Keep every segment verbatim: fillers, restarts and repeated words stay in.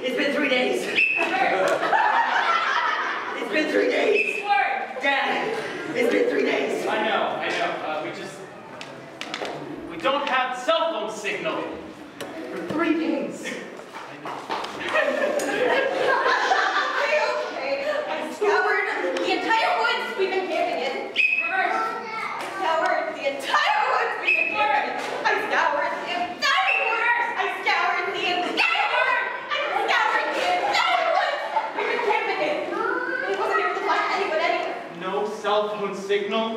It's been three days. It's been three days. Dad, it's been three days. I know, I know. Uh, we just... We don't have cell phone signal. For three days. Okay, okay. I scoured the entire woods we've been camping in. Reverse. I scoured the entire woods we've been camping in. I scoured the entire woods. I scoured the entire woods. I scoured the entire woods we've been camping in. And I wasn't able to find anyone anywhere. No cell phone signal?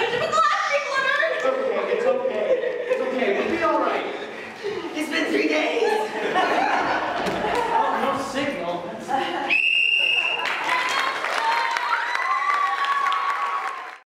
It's been three days.